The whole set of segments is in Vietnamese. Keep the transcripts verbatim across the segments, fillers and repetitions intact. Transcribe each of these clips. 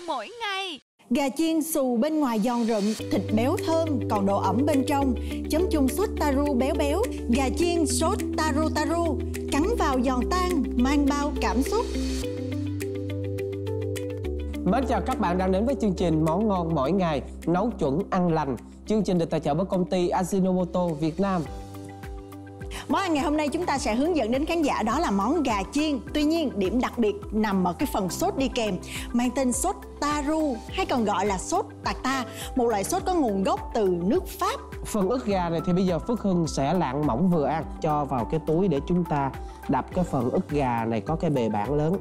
mỗi ngày. Gà chiên xù bên ngoài giòn rụm, thịt béo thơm, còn độ ẩm bên trong. Chấm chung sốt taru béo béo. Gà chiên sốt taru taru, cắn vào giòn tan, mang bao cảm xúc. Mến chào các bạn đang đến với chương trình Món ngon mỗi ngày, nấu chuẩn ăn lành. Chương trình được tài trợ bởi công ty Ajinomoto Việt Nam. Món ăn ngày hôm nay chúng ta sẽ hướng dẫn đến khán giả đó là món gà chiên. Tuy nhiên, điểm đặc biệt nằm ở cái phần sốt đi kèm, mang tên sốt taru hay còn gọi là sốt tartar, một loại sốt có nguồn gốc từ nước Pháp. Phần ức gà này thì bây giờ Phước Hưng sẽ lạng mỏng vừa ăn, cho vào cái túi để chúng ta đập cái phần ức gà này có cái bề bản lớn.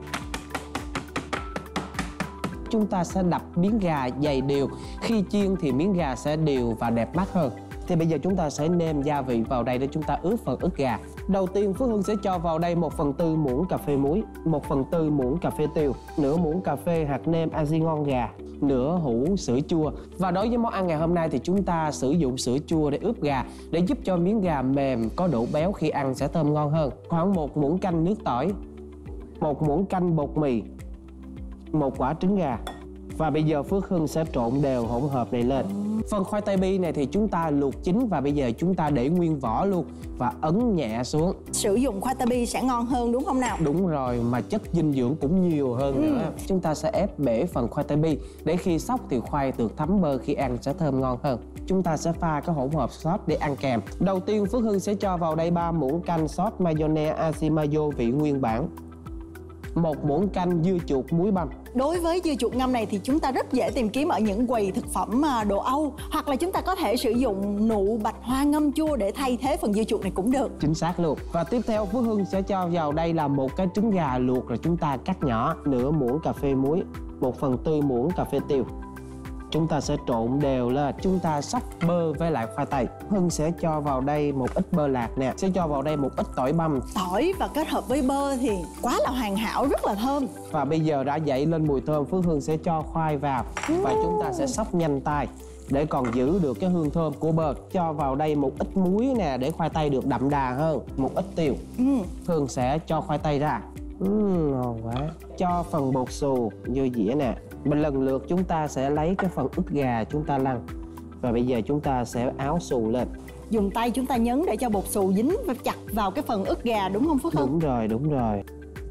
Chúng ta sẽ đập miếng gà dày đều. Khi chiên thì miếng gà sẽ đều và đẹp mắt hơn. Thì bây giờ chúng ta sẽ nêm gia vị vào đây để chúng ta ướp phần ức gà. Đầu tiên Phước Hưng sẽ cho vào đây một phần tư muỗng cà phê muối, một phần tư muỗng cà phê tiêu, nửa muỗng cà phê hạt nêm aji ngon gà, nửa hũ sữa chua. Và đối với món ăn ngày hôm nay thì chúng ta sử dụng sữa chua để ướp gà, để giúp cho miếng gà mềm, có độ béo, khi ăn sẽ thơm ngon hơn. Khoảng một muỗng canh nước tỏi, một muỗng canh bột mì, một quả trứng gà. Và bây giờ Phước Hưng sẽ trộn đều hỗn hợp này lên. Phần khoai tây bi này thì chúng ta luộc chín và bây giờ chúng ta để nguyên vỏ luôn và ấn nhẹ xuống. Sử dụng khoai tây bi sẽ ngon hơn đúng không nào? Đúng rồi, mà chất dinh dưỡng cũng nhiều hơn ừ. nữa. Chúng ta sẽ ép bể phần khoai tây bi để khi xóc thì khoai được thấm bơ, khi ăn sẽ thơm ngon hơn. Chúng ta sẽ pha cái hỗn hợp sốt để ăn kèm. Đầu tiên Phước Hưng sẽ cho vào đây ba muỗng canh sốt mayonnaise aji mayo vị nguyên bản, một muỗng canh dưa chuột muối băm. Đối với dưa chuột ngâm này thì chúng ta rất dễ tìm kiếm ở những quầy thực phẩm đồ Âu, hoặc là chúng ta có thể sử dụng nụ bạch hoa ngâm chua để thay thế phần dưa chuột này cũng được. Chính xác luôn. Và tiếp theo Phước Hưng sẽ cho vào đây là một cái trứng gà luộc rồi chúng ta cắt nhỏ, nửa muỗng cà phê muối, một phần tư muỗng cà phê tiêu. Chúng ta sẽ trộn đều lên, chúng ta xóc bơ với lại khoai tây. Hưng sẽ cho vào đây một ít bơ lạc nè, sẽ cho vào đây một ít tỏi băm. Tỏi và kết hợp với bơ thì quá là hoàn hảo, rất là thơm. Và bây giờ đã dậy lên mùi thơm, Phước Hưng sẽ cho khoai vào và chúng ta sẽ xóc nhanh tay để còn giữ được cái hương thơm của bơ. Cho vào đây một ít muối nè để khoai tây được đậm đà hơn, một ít tiêu. ừ. Hương sẽ cho khoai tây ra. uhm, ngon quá. Cho phần bột xù như dĩa nè. Mình lần lượt chúng ta sẽ lấy cái phần ức gà chúng ta lăn. Và bây giờ chúng ta sẽ áo xù lên. Dùng tay chúng ta nhấn để cho bột xù dính và chặt vào cái phần ức gà đúng không Phước Hưng? Đúng rồi, đúng rồi.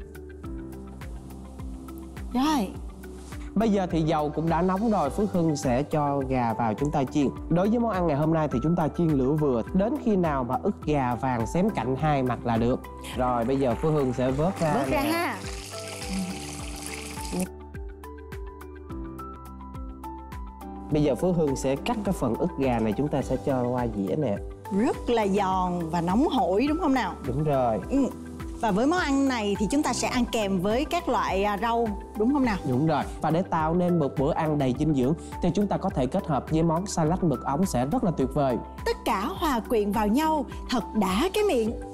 Rồi. Bây giờ thì dầu cũng đã nóng rồi, Phước Hưng sẽ cho gà vào chúng ta chiên. Đối với món ăn ngày hôm nay thì chúng ta chiên lửa vừa, đến khi nào mà ức gà vàng xém cạnh hai mặt là được. Rồi bây giờ Phước Hưng sẽ vớt ra. Vớt ra ha. Bây giờ Phước Hưng sẽ cắt cái phần ức gà này, chúng ta sẽ cho qua dĩa nè. Rất là giòn và nóng hổi đúng không nào? Đúng rồi. ừ. Và với món ăn này thì chúng ta sẽ ăn kèm với các loại rau đúng không nào? Đúng rồi. Và để tạo nên một bữa ăn đầy dinh dưỡng thì chúng ta có thể kết hợp với món salad mực ống sẽ rất là tuyệt vời. Tất cả hòa quyện vào nhau, thật đã cái miệng.